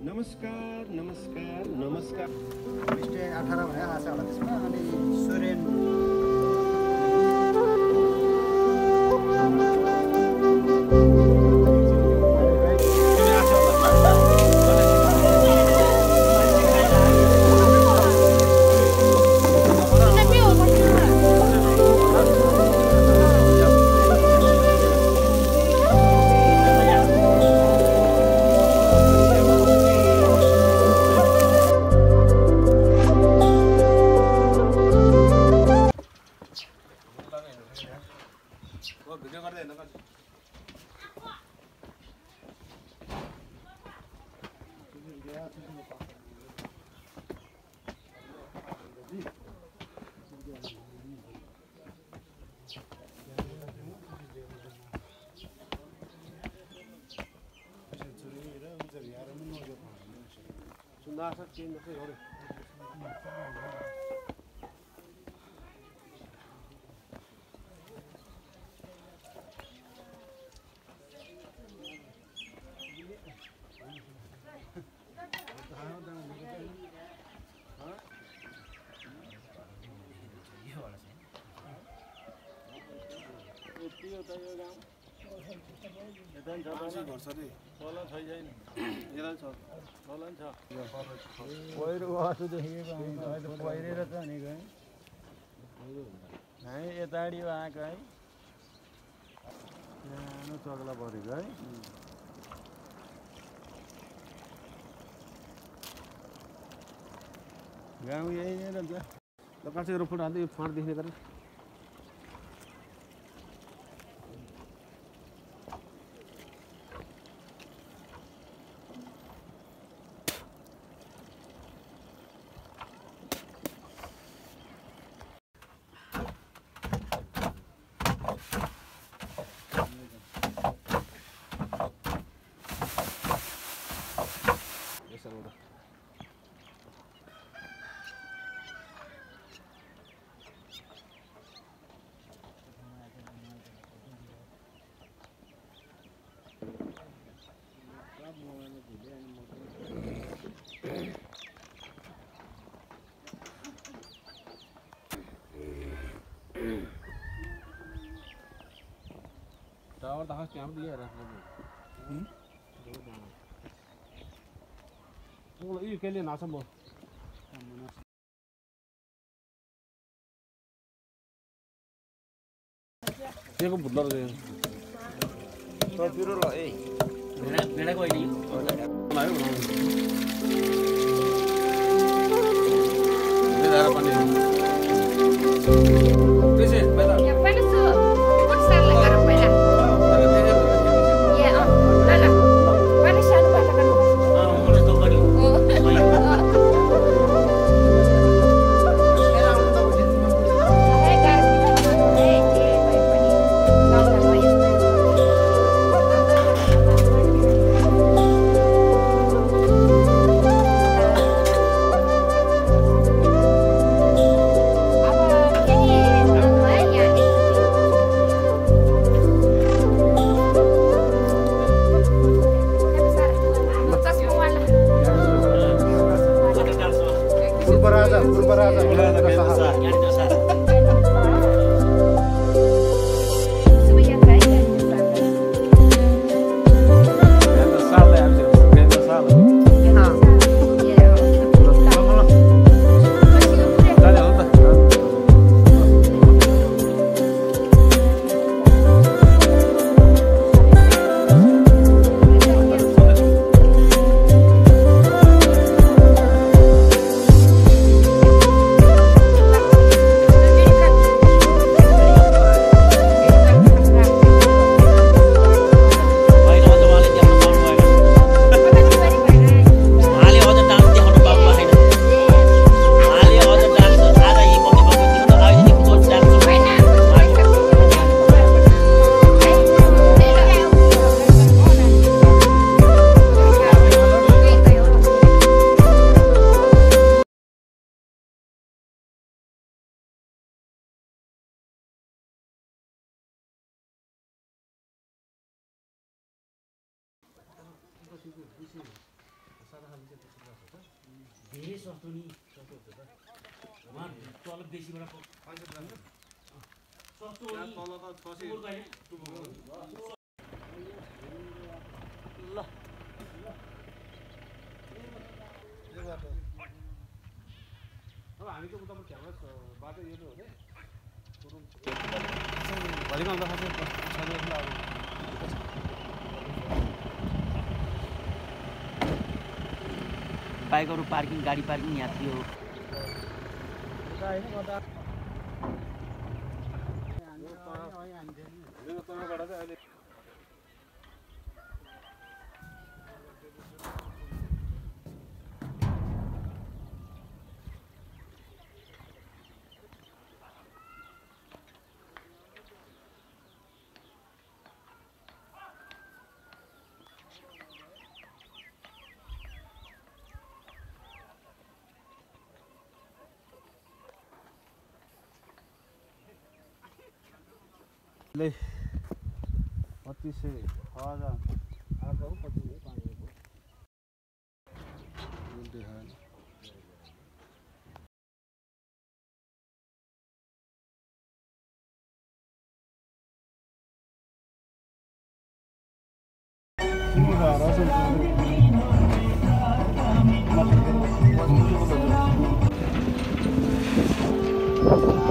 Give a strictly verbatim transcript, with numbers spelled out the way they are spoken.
नमस्कार नमस्कार नमस्कार मिस्टर अठारह भने आशा होला त्यसमा अनि सुरेन सुन्दासा चेन जस्तै गरे पहिरो असु देखेको अहिले पहिरेर त भनेको है है यताडि आएको है सानो चक्ला परेको है गाउँ यही नै रहन्छ ल काटेर फुट हाल्दै यो फाँड देख्ने गरे टावर त त्यहाँ पनि दिएर राख्नु यो केले नाच्छ म त्यहाँको भुट्ला रहेछ पिरो ल ए भेडा भेडाको अहिले Yeah. धेरै सस्तो नि सस्तो हुन्छ त वहाँ तल बेसीबाट सस्तो हो नि तल त छ सय ल अब हामी त उताबाट झ्याम्रा बाटो यो हो नि भरिमा आउँदा खासै छैन बाइकहरू पार्किङ गाडी पार्किङ यात्री हो ले पच्चीस सौ हजार आएको हो पच्चीस सौ पाँच सौ